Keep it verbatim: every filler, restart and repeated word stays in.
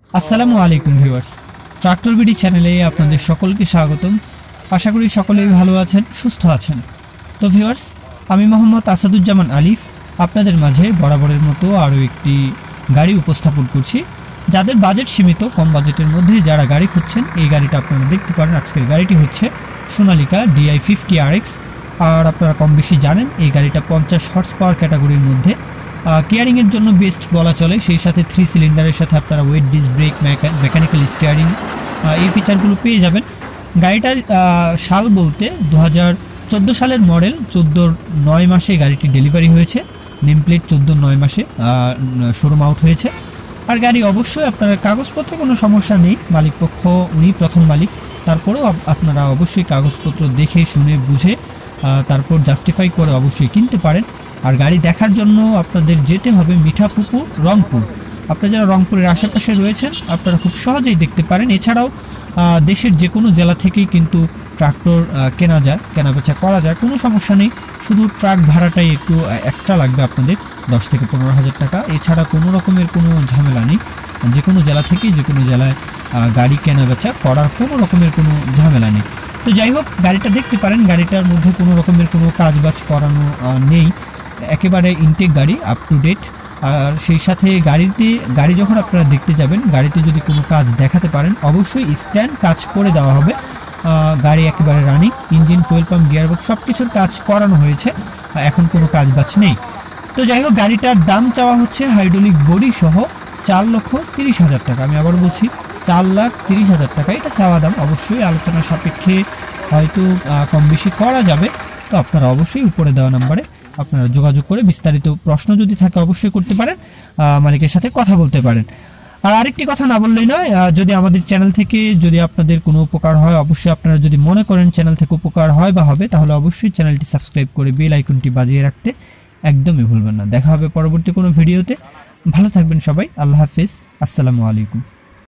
আসসালামু আলাইকুম viewers, tractor BD চ্যানেলে আপনাদের সকলকে স্বাগতম। আশা করি সকলেই ভালো আছেন, সুস্থ আছেন। তো ভিউয়ার্স, আমি মোহাম্মদ আসাদুজ্জামান আলিফ আপনাদের মাঝে বরাবরের মতো আরও একটি গাড়ি উপস্থাপন করছি। যাদের বাজেট সীমিত, কম বাজেটের মধ্যে যারা গাড়ি খুঁজছেন, এই গাড়িটা আপনারা দেখতে পারেন। আজকের গাড়িটি হচ্ছে Sonalika DI fifty R X. আর আপনারা কম বেশি জানেন এই গাড়িটা পঞ্চাশ হর্স পাওয়ার ক্যাটাগরির মধ্যে, কেয়ারিংয়ের জন্য বেস্ট বলা চলে। সেই সাথে থ্রি সিলিন্ডারের সাথে আপনারা wet disc brake, mechanical steering এই ফিচারগুলো পেয়ে যাবেন। গাড়িটার সাল বলতে দু হাজার চোদ্দো সালের মডেল, চোদ্দোর নয় মাসে গাড়িটি ডেলিভারি হয়েছে। নেম প্লেট চোদ্দোর নয় মাসে শোরুম আউট হয়েছে। আর গাড়ি অবশ্যই আপনার কাগজপত্রে কোনো সমস্যা নেই, মালিকপক্ষ উনি প্রথম মালিক। তারপরেও আপনারা অবশ্যই কাগজপত্র দেখে শুনে বুঝে তারপর জাস্টিফাই করে অবশ্যই কিনতে পারেন। আর গাড়ি দেখার জন্য আপনাদের যেতে হবে মিঠাপুকুর, রংপুর। আপনারা যারা রংপুরের আশেপাশে রয়েছেন আপনারা খুব সহজেই দেখতে পারেন। এছাড়াও দেশের যে কোনো জেলা থেকেই কিন্তু ট্রাক্টর কেনা যায়, কেনাবেচা করা যায়, কোনো সমস্যা নেই। শুধু ট্রাক ভাড়াটাই একটু এক্সট্রা লাগবে আপনাদের, দশ থেকে পনেরো হাজার টাকা। এছাড়া কোনো রকমের কোনো ঝামেলা নেই। যে কোনো জেলা থেকেই যে কোনো জেলায় গাড়ি কেনাবেচা করার কোনো রকমের কোনো ঝামেলা নেই। তো যাই হোক, গাড়িটা দেখতে পারেন। গাড়িটার মধ্যে কোনো রকমের কোনো কাজবাজ করানো নেই, একেবারে ইনটেক গাড়ি, আপ টু ডেট। আর সেই সাথে গাড়িতে গাড়ি যখন আপনারা দেখতে যাবেন, গাড়িতে যদি কোনো কাজ দেখাতে পারেন অবশ্যই স্ট্যান্ড কাজ করে দেওয়া হবে। গাড়ি একেবারে running, engine, fuel pump, gearbox সব কিছুর কাজ করানো হয়েছে, এখন কোনো কাজ বাজ নেই। তো যাই হোক, গাড়িটার দাম চাওয়া হচ্ছে হাইড্রোলিক বডি সহ চার লক্ষ তিরিশ হাজার টাকা। আমি আবার বলছি, চার লাখ তিরিশ হাজার টাকা এটা চাওয়া দাম। অবশ্যই আলোচনার সাপেক্ষে হয়তো কম বেশি করা যাবে। তো আপনারা অবশ্যই উপরে দেওয়া নাম্বারে আপনারা যোগাযোগ করে বিস্তারিত প্রশ্ন যদি থাকে অবশ্যই করতে পারেন, মালিকের সাথে কথা বলতে পারেন। আর আরেকটি কথা না বললেই নয়, যদি আমাদের চ্যানেল থেকে যদি আপনাদের কোনো উপকার হয়, অবশ্যই আপনারা যদি মনে করেন চ্যানেল থেকে উপকার হয় বা হবে, তাহলে অবশ্যই চ্যানেলটি সাবস্ক্রাইব করে বেল আইকনটি বাজিয়ে রাখতে একদমই ভুলবেন না। দেখা হবে পরবর্তী কোনো ভিডিওতে। ভালো থাকবেন সবাই। আল্লাহ হাফিজ, আসসালামু আলাইকুম।